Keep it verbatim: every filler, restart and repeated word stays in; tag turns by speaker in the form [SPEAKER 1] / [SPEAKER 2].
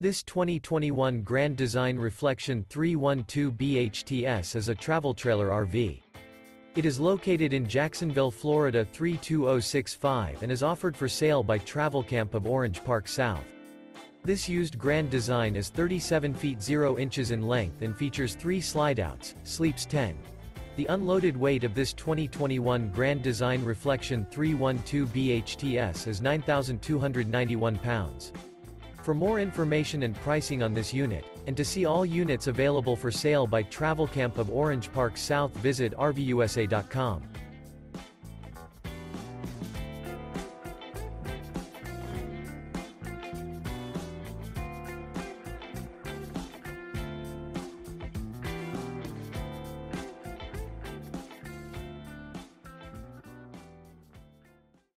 [SPEAKER 1] This twenty twenty-one Grand Design Reflection three twelve B H T S is a travel trailer R V. It is located in Jacksonville, Florida three two zero six five and is offered for sale by Travelcamp of Orange Park South. This used Grand Design is thirty-seven feet zero inches in length and features three slideouts, sleeps ten. The unloaded weight of this twenty twenty-one Grand Design Reflection three twelve B H T S is nine thousand two hundred ninety-one pounds. For more information and pricing on this unit, and to see all units available for sale by Travelcamp of Orange Park South, visit R V U S A dot com.